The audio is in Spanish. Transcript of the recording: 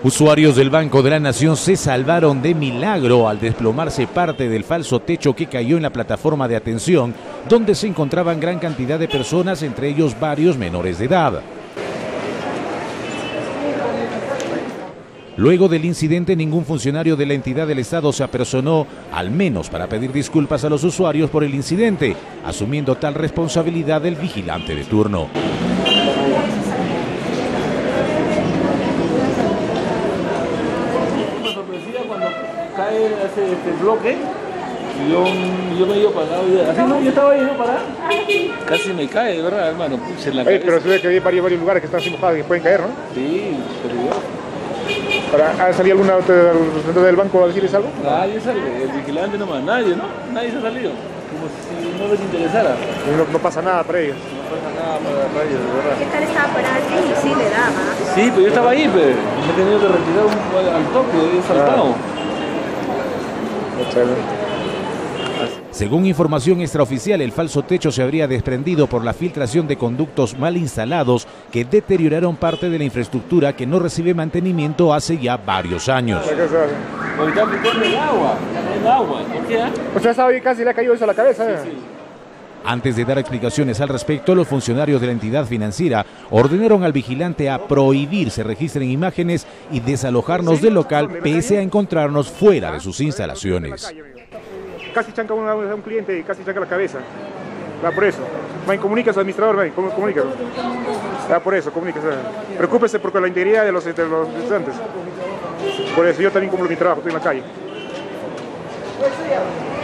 Usuarios del Banco de la Nación se salvaron de milagro al desplomarse parte del falso techo que cayó en la plataforma de atención, donde se encontraban gran cantidad de personas, entre ellos varios menores de edad. Luego del incidente, ningún funcionario de la entidad del Estado se apersonó, al menos para pedir disculpas a los usuarios por el incidente, asumiendo tal responsabilidad del vigilante de turno. Cuando cae este bloque, yo me iba parado, así no, yo estaba ahí, ¿no? Parado, casi me cae, de verdad, hermano, pucha, en la cabeza. Pero se ve que hay varios lugares que están así mojados y pueden caer, ¿no? Sí, peligroso. ¿Ha salido alguna dentro del banco a decirles algo? Nadie sale, el vigilante nomás, nadie, ¿no? Nadie se ha salido, como si no les interesara. No pasa nada para ellos. No pasa nada para ellos, de verdad. ¿Qué tal estaba parado así? Sí, le daba. Sí, pero yo estaba ahí, pero me he tenido que retirar al toque, he saltado. Según información extraoficial, el falso techo se habría desprendido por la filtración de conductos mal instalados que deterioraron parte de la infraestructura que no recibe mantenimiento hace ya varios años. Ahorita me el agua, ¿por qué? Usted sabe que casi le ha caído eso a la cabeza. Sí. Antes de dar explicaciones al respecto, los funcionarios de la entidad financiera ordenaron al vigilante a prohibir se registren imágenes y desalojarnos del local pese a encontrarnos fuera de sus instalaciones. Casi chanca a un cliente y casi chanca la cabeza. Por eso. Comunica a su administrador, comunica. Por eso, comunica. Preocúpese por la integridad de los estudiantes. Por eso yo también cumplo mi trabajo, estoy en la calle.